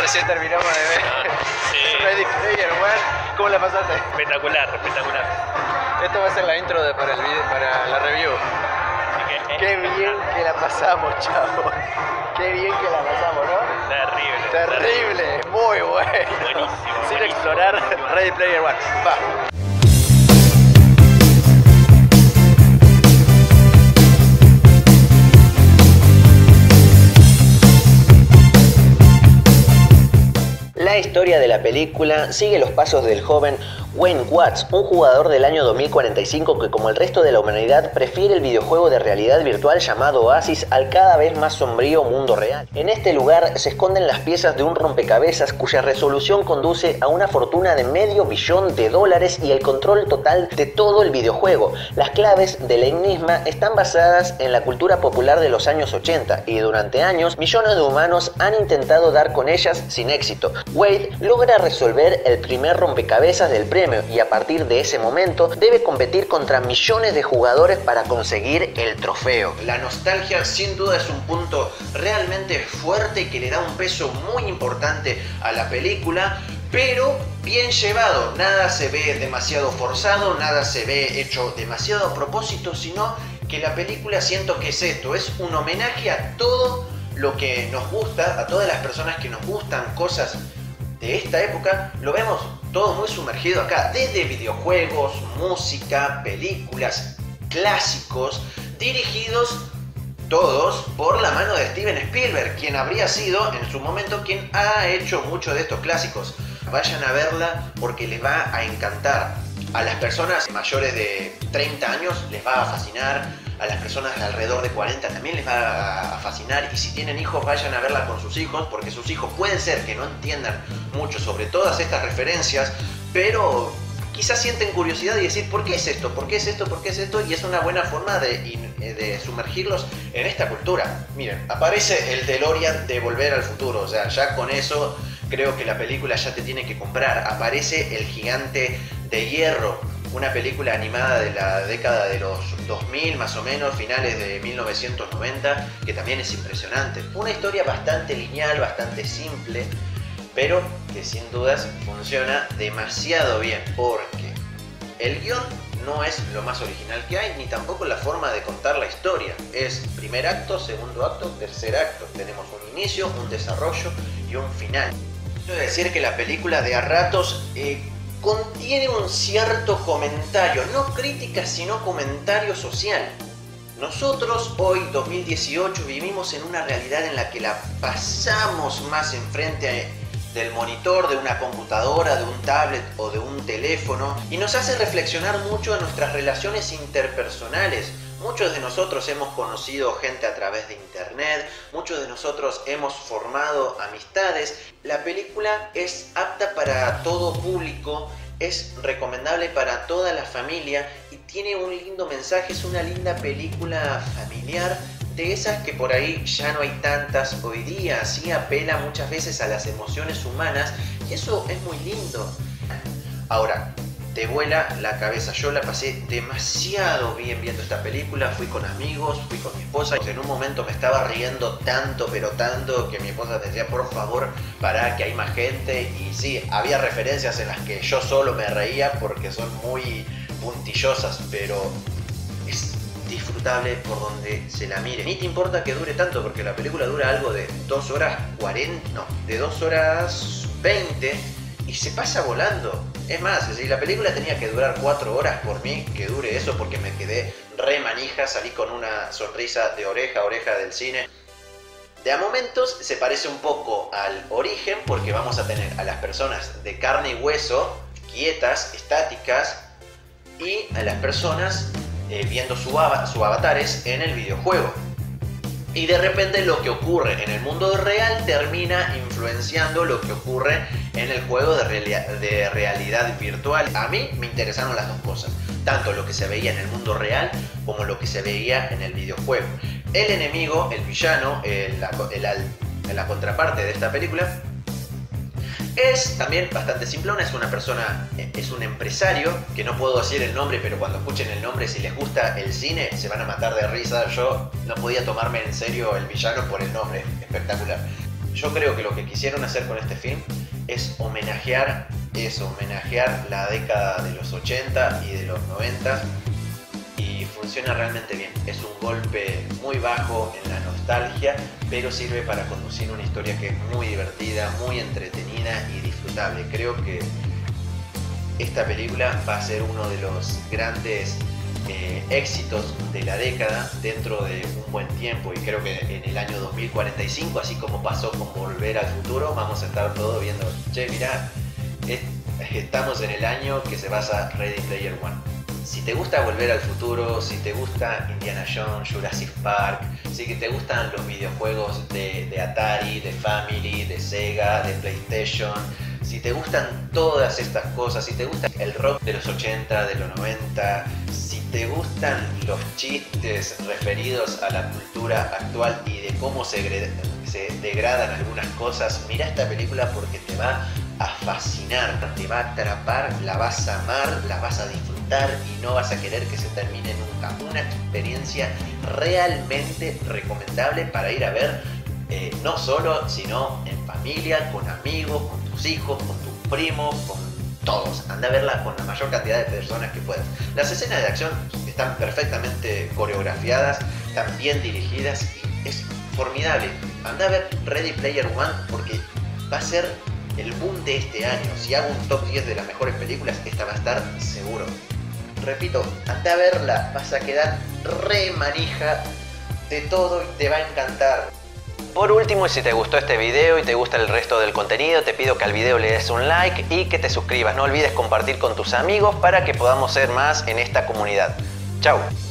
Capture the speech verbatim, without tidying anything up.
Recién terminamos de ver Sí. Ready Player One. ¿Cómo la pasaste? Espectacular, espectacular. Esto va a ser la intro de, para, el video, para la review. Así que, Qué bien que la pasamos, chavo. Qué bien que la pasamos, ¿no? Terrible. Terrible, muy bueno. Buenísimo, Sin buenísimo, explorar buenísimo. Ready Player One. Va. La historia de la película sigue los pasos del joven Wayne Watts, un jugador del año dos mil cuarenta y cinco que, como el resto de la humanidad, prefiere el videojuego de realidad virtual llamado Oasis al cada vez más sombrío mundo real. En este lugar se esconden las piezas de un rompecabezas cuya resolución conduce a una fortuna de medio billón de dólares y el control total de todo el videojuego. Las claves del enigma están basadas en la cultura popular de los años ochenta y durante años millones de humanos han intentado dar con ellas sin éxito. Wade logra resolver el primer rompecabezas del premio y a partir de ese momento debe competir contra millones de jugadores para conseguir el trofeo. La nostalgia sin duda es un punto realmente fuerte que le da un peso muy importante a la película, pero bien llevado. Nada se ve demasiado forzado, nada se ve hecho demasiado a propósito, sino que la película, siento que es esto, es un homenaje a todo lo que nos gusta, a todas las personas que nos gustan cosas de esta época. Lo vemos todo muy sumergido acá, desde videojuegos, música, películas, clásicos, dirigidos todos por la mano de Steven Spielberg, quien habría sido en su momento quien ha hecho muchos de estos clásicos. Vayan a verla porque les va a encantar. A las personas mayores de treinta años les va a fascinar, a las personas de alrededor de cuarenta también les va a fascinar, y si tienen hijos vayan a verla con sus hijos, porque sus hijos pueden ser que no entiendan mucho sobre todas estas referencias, pero quizás sienten curiosidad y decir ¿por qué es esto? ¿Por qué es esto? ¿Por qué es esto? Y es una buena forma de, de sumergirlos en esta cultura. Miren, aparece el DeLorean de Volver al Futuro, o sea, ya con eso creo que la película ya te tiene que comprar. Aparece el Gigante de Hierro, una película animada de la década de los dos mil más o menos, finales de mil novecientos noventa, que también es impresionante. Una historia bastante lineal, bastante simple, pero que sin dudas funciona demasiado bien, porque el guión no es lo más original que hay, ni tampoco la forma de contar la historia. Es primer acto, segundo acto, tercer acto. Tenemos un inicio, un desarrollo y un final. Quiero decir que la película de a ratos eh, contiene un cierto comentario, no crítica sino comentario social. Nosotros hoy, dos mil dieciocho, vivimos en una realidad en la que la pasamos más enfrente del monitor, de una computadora, de un tablet o de un teléfono, y nos hace reflexionar mucho en nuestras relaciones interpersonales. Muchos de nosotros hemos conocido gente a través de internet, muchos de nosotros hemos formado amistades. La película es apta para todo público, es recomendable para toda la familia y tiene un lindo mensaje. Es una linda película familiar, de esas que por ahí ya no hay tantas hoy día. Sí apela muchas veces a las emociones humanas y eso es muy lindo. Ahora, te vuela la cabeza. Yo la pasé demasiado bien viendo esta película. Fui con amigos, fui con mi esposa. En un momento me estaba riendo tanto, pero tanto, que mi esposa decía, por favor, pará, que hay más gente. Y sí, había referencias en las que yo solo me reía porque son muy puntillosas, pero es disfrutable por donde se la mire. Ni te importa que dure tanto, porque la película dura algo de dos horas cuarenta, no, de dos horas veinte, y se pasa volando. Es más, si la película tenía que durar cuatro horas, por mí que dure eso, porque me quedé re manija, salí con una sonrisa de oreja a oreja del cine. De a momentos se parece un poco al origen, porque vamos a tener a las personas de carne y hueso, quietas, estáticas, y a las personas eh, viendo su, av su avatares en el videojuego. Y de repente lo que ocurre en el mundo real termina influenciando lo que ocurre en el juego de, reali de realidad virtual. A mí me interesaron las dos cosas, tanto lo que se veía en el mundo real como lo que se veía en el videojuego. El enemigo, el villano, el, la, el, el, la contraparte de esta película, es también bastante simplona. Es una persona, es un empresario, que no puedo decir el nombre, pero cuando escuchen el nombre, si les gusta el cine, se van a matar de risa. Yo no podía tomarme en serio el villano por el nombre, espectacular. Yo creo que lo que quisieron hacer con este film es homenajear eso, homenajear la década de los ochenta y de los noventa, y funciona realmente bien. Es un golpe muy bajo en la nostalgia, pero sirve para conducir una historia que es muy divertida, muy entretenida y disfrutable. Creo que esta película va a ser uno de los grandes eh, éxitos de la década dentro de un buen tiempo, y creo que en el año dos mil cuarenta y cinco, así como pasó con Volver al Futuro, vamos a estar todos viendo, che, mirá, es, estamos en el año que se basa Ready Player One. Si te gusta Volver al Futuro, si te gusta Indiana Jones, Jurassic Park, si te gustan los videojuegos de, de Atari, de Family, de Sega, de PlayStation, si te gustan todas estas cosas, si te gusta el rock de los ochenta, de los noventa, si te gustan los chistes referidos a la cultura actual y de cómo se, se degradan algunas cosas, mira esta película porque te va a fascinar, te va a atrapar, la vas a amar, la vas a disfrutar y no vas a querer que se termine nunca. Una experiencia realmente recomendable para ir a ver, eh, no solo, sino en familia, con amigos, con tus hijos, con tus primos, con todos. Anda a verla con la mayor cantidad de personas que puedas. Las escenas de acción están perfectamente coreografiadas, están bien dirigidas y es formidable. Anda a ver Ready Player One porque va a ser el boom de este año. Si hago un top diez de las mejores películas, esta va a estar seguro. Repito, anda a verla, vas a quedar re manija de todo y te va a encantar. Por último, si te gustó este video y te gusta el resto del contenido, te pido que al video le des un like y que te suscribas. No olvides compartir con tus amigos para que podamos ser más en esta comunidad. Chau.